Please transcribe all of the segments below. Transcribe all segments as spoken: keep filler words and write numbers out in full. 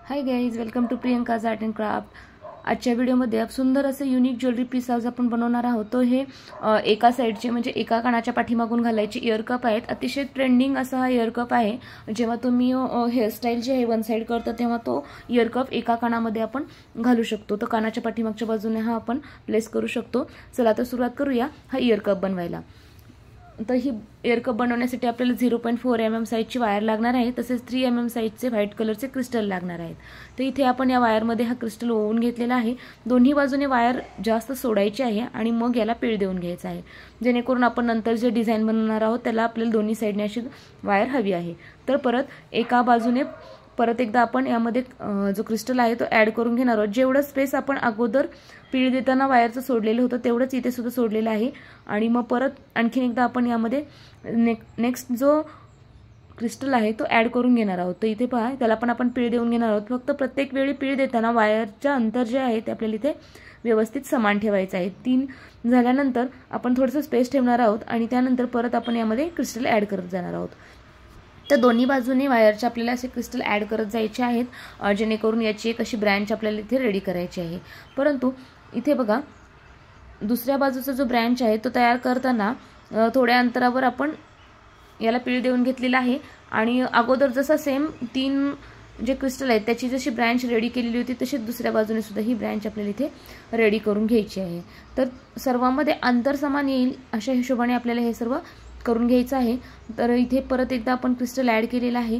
High guys, welcome to Priyanka's art and craft. आजच्या व्हिडिओमध्ये आप सुंदर असे युनिक ज्वेलरी पीस आज आपण बनवणार आहोत। तो हे एका साईडचे म्हणजे एका कानाच्या पाठीमागून घालायचे इयर कप आहेत। अतिशय ट्रेंडिंग असा हा इयर कप आहे। जेव्हा तुम्ही हेअरस्टाईल जे आहे वन साईड करता तेव्हा तो इयर कप एका कानामध्ये आपण घालू शकतो। तो कानाच्या पाठीमागच्या बाजूने हा आपण प्लेस करू शकतो। चला तर सुरुवात करूया हा इयर कप बनवायला। तर ही इयर कप बनवण्यासाठी आपल्याला zero point four M M साईजची वायर लागणार आहे। तसेच थ्री एम एम साईजचे व्हाईट कलरचे क्रिस्टल लागणार आहेत। तर इथे आपण या वायरमध्ये हा क्रिस्टल ओवून घेतलेला आहे। दोन्ही बाजूने वायर जास्त सोडायची आहे आणि मग याला पीळ देऊन घ्यायचा आहे, जेणेकरून आपण नंतर जे डिझाइन बनवणार आहोत त्याला आपल्याला दोन्ही साईडने अशी वायर हवी आहे। तर परत एका बाजूने परत एकदा आपण यामध्ये जो क्रिस्टल आहे तो ॲड करून घेणार आहोत। जेवढं स्पेस आपण अगोदर पीळ देताना वायरचं सोडलेलं होतं तेवढंच इथे सुद्धा सोडलेलं आहे। आणि मग परत आणखीन एकदा आपण यामध्ये ने नेक्स्ट जो क्रिस्टल आहे तो ॲड करून घेणार आहोत। तर इथे पहा, त्याला पण आपण पीळ देऊन घेणार आहोत। फक्त प्रत्येक वेळी पीळ देताना वायरच्या अंतर जे आहे ते आपल्याला इथे व्यवस्थित समान ठेवायचं आहे। तीन झाल्यानंतर आपण थोडंसं स्पेस ठेवणार आहोत आणि त्यानंतर परत आपण यामध्ये क्रिस्टल ॲड करत जाणार आहोत। तर दोन्ही बाजूने वायरचे आपल्याला असे क्रिस्टल ॲड करत जायचे आहेत, जेणेकरून याची एक अशी ब्रँच आपल्याला इथे रेडी करायची आहे। परंतु इथे बघा, दुसऱ्या बाजूचा जो ब्रँच आहे तो तयार करताना थोड्या अंतरावर आपण याला पीळ देऊन घेतलेला आहे आणि अगोदर जसा सेम तीन जे क्रिस्टल आहेत त्याची जशी ब्रँच रेडी केलेली होती तशीच दुसऱ्या बाजूने सुद्धा ही ब्रँच आपल्याला इथे रेडी करून घ्यायची आहे। तर सर्वांमध्ये अंतर समान येईल अशा हिशोबाने आपल्याला हे सर्व करून घ्यायचं आहे। तर इथे परत एकदा आपण क्रिस्टल ॲड केलेलं आहे।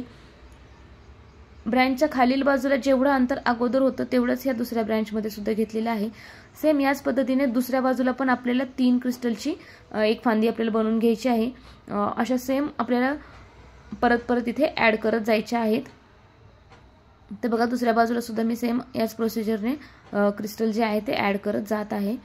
ब्रँचच्या खालील बाजूला जेवढं अंतर अगोदर होतं तेवढंच ह्या दुसऱ्या ब्रँचमध्ये सुद्धा घेतलेलं आहे। सेम याच पद्धतीने दुसऱ्या बाजूला पण आपल्याला तीन क्रिस्टलची एक फांदी आपल्याला बनवून घ्यायची आहे। अशा सेम आपल्याला परत परत इथे ॲड करत जायच्या आहेत। तर बघा, दुसऱ्या बाजूला सुद्धा मी सेम याच प्रोसिजरने क्रिस्टल जे आहे ते ॲड करत जात आहे।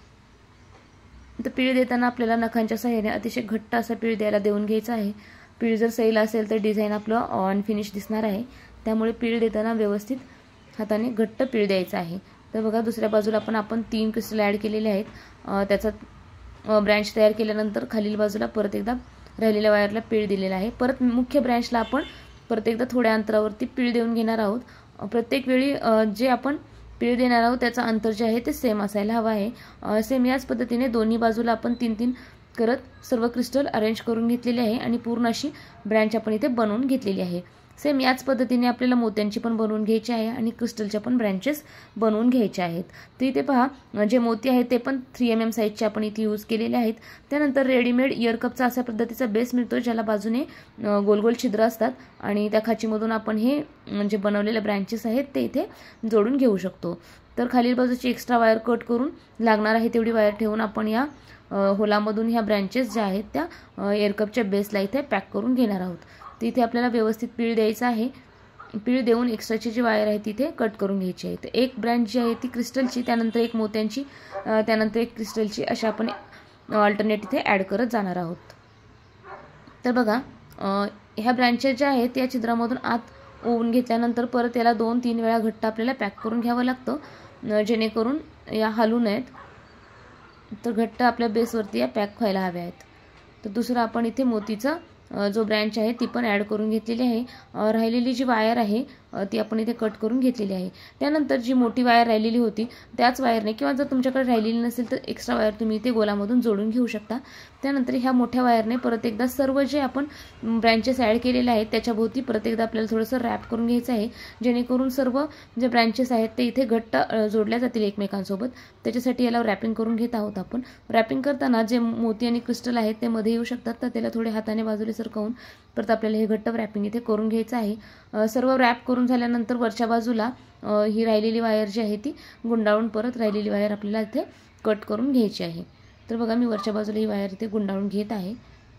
तर पीळ देताना आपल्याला नखांच्या सहाय्याने अतिशय घट्ट असा पीळ द्यायला देऊन घ्यायचा आहे। पीळ जर सैल असेल तर डिझाईन आपलं अनफिनिश दिसणार आहे, त्यामुळे पीळ देताना व्यवस्थित हाताने घट्ट पीळ द्यायचा आहे। तर बघा, दुसऱ्या बाजूला पण आपण तीन क्रिस्टल ॲड केलेले आहेत। त्याचा ब्रँच तयार केल्यानंतर खालील बाजूला परत एकदा राहिलेल्या वायरला पीळ दिलेला आहे। परत मुख्य ब्रँचला आपण परत एकदा थोड्या अंतरावरती पीळ देऊन घेणार आहोत। प्रत्येक वेळी जे आपण पीळ देणार आहोत त्याचं अंतर जे आहे ते सेम असायला हवं आहे। सेम याच पद्धतीने दोन्ही बाजूला आपण तीन तीन करत सर्व क्रिस्टल अरेंज करून घेतलेले आहे आणि पूर्ण अशी ब्रँच आपण इथे बनवून घेतलेली आहे। सेम याच पद्धतीने आपल्याला मोत्यांची पण बनवून घ्यायची आहे आणि क्रिस्टलच्या पण ब्रँचेस बनवून घ्यायच्या आहेत। तर इथे पहा, जे मोती आहेत ते पण थ्री एम एम साईजचे आपण इथे यूज केलेले आहेत। त्यानंतर रेडीमेड इयर कपचा अशा पद्धतीचा बेस मिळतो, ज्याला बाजूने गोल गोल छिद्र असतात आणि त्या खाचीमधून आपण हे म्हणजे बनवलेले ब्रँचेस आहेत ते इथे जोडून घेऊ शकतो। तर खालील बाजूची एक्स्ट्रा वायर कट करून लागणार आहे तेवढी वायर ठेवून आपण या होलामधून ह्या ब्रँचेस ज्या आहेत त्या इयर कपच्या बेसला इथे पॅक करून घेणार आहोत। तर इथे आपल्याला व्यवस्थित पीळ द्यायचं आहे। पीळ देऊन एक्स्ट्राची जी वायर आहे तिथे कट करून घ्यायची आहे। तर एक ब्रँच जी आहे ती क्रिस्टलची, त्यानंतर एक मोत्यांची, त्यानंतर एक क्रिस्टलची, अशा आपण अल्टरनेट इथे ॲड करत जाणार आहोत। तर बघा, ह्या ब्रँचेस ज्या आहेत या छिद्रामधून आत ओवून घेतल्यानंतर परत याला दोन तीन वेळा घट्ट आपल्याला पॅक करून घ्यावं लागतं, जेणेकरून या हलू नयेत। तर घट्ट आपल्या बेसवरती या पॅक व्हायला हव्या आहेत। तर दुसरं आपण इथे मोतीचं जो ब्रँच आहे ती पण ॲड करून घेतलेली आहे। राहिलेली जी वायर आहे ती आपण इथे कट करून घेतलेली आहे। त्यानंतर जी मोठी वायर राहिलेली होती त्याच वायरने, किंवा जर तुमच्याकडे राहिलेली नसेल तर एक्स्ट्रा वायर तुम्ही इथे गोलामधून जोडून घेऊ शकता। त्यानंतर ह्या मोठ्या वायरने परत एकदा सर्व जे आपण ब्रँचेस ॲड केलेले आहेत त्याच्याभोवती परत एकदा आपल्याला थोडंसं रॅप करून घ्यायचं आहे, जेणेकरून सर्व जे ब्रँचेस आहेत ते इथे घट्ट जोडल्या जातील एकमेकांसोबत। त्याच्यासाठी याला रॅपिंग करून घेत आहोत आपण। रॅपिंग करताना जे मोती आणि क्रिस्टल आहेत ते मध्ये येऊ शकतात, तर त्याला थोडे हाताने बाजूला सरकवून परत आपल्याला हे घट्ट रॅपिंग इथे करून घ्यायचं आहे। सर्व रॅप करून झाल्यानंतर वरच्या बाजूला ही राहिलेली वायर जी आहे ती गुंडाळून परत राहिलेली वायर आपल्याला इथे कट करून घ्यायची आहे। तर बघा, मी वरच्या बाजूला ही वायर इथे गुंडाळून घेत आहे।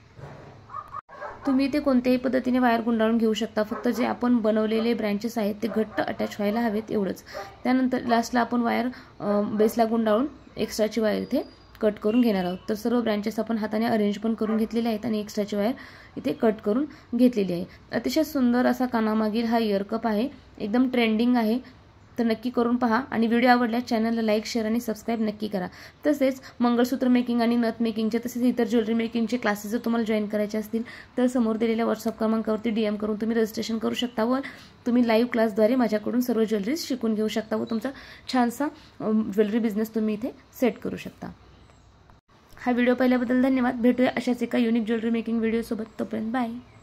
तुम्ही इथे कोणत्याही पद्धतीने वायर गुंडाळून घेऊ शकता, फक्त जे आपण बनवलेले ब्रँचेस आहेत ते घट्ट अटॅच व्हायला हवेत एवढंच। त्यानंतर लास्टला आपण वायर बेसला गुंडाळून एक्स्ट्राची वायर इथे कट करून घेणार आहोत। तर सर्व ब्रँचेस आपण हाताने अरेंज पण करून घेतलेले आहेत आणि एक्स्ट्राची वायर इथे कट करून घेतलेली आहे। अतिशय सुंदर असा कानामागील हा इयर कप आहे, एकदम ट्रेंडिंग आहे। तर नक्की करून पहा आणि व्हिडिओ आवडल्यास चॅनलला लाईक शेअर आणि सबस्क्राईब नक्की करा। तसेच मंगळसूत्र मेकिंग आणि नथ मेकिंगचे तसेच इतर ज्वेलरी मेकिंगचे क्लासेस जर तुम्हाला जॉईन करायचे असतील तर समोर दिलेल्या व्हॉट्सअप क्रमांकावरती डीएम करून तुम्ही रजिस्ट्रेशन करू शकता व तुम्ही लाईव्ह क्लासद्वारे माझ्याकडून सर्व ज्वेलरीज शिकून घेऊ शकता व तुमचा छानसा ज्वेलरी बिझनेस तुम्ही इथे सेट करू शकता। हा व्हिडिओ पाहिल्याबद्दल धन्यवाद। भेटूया अशाच एका युनिक ज्वेलरी मेकिंग व्हिडिओ सोबत, तोपर्यंत बाय।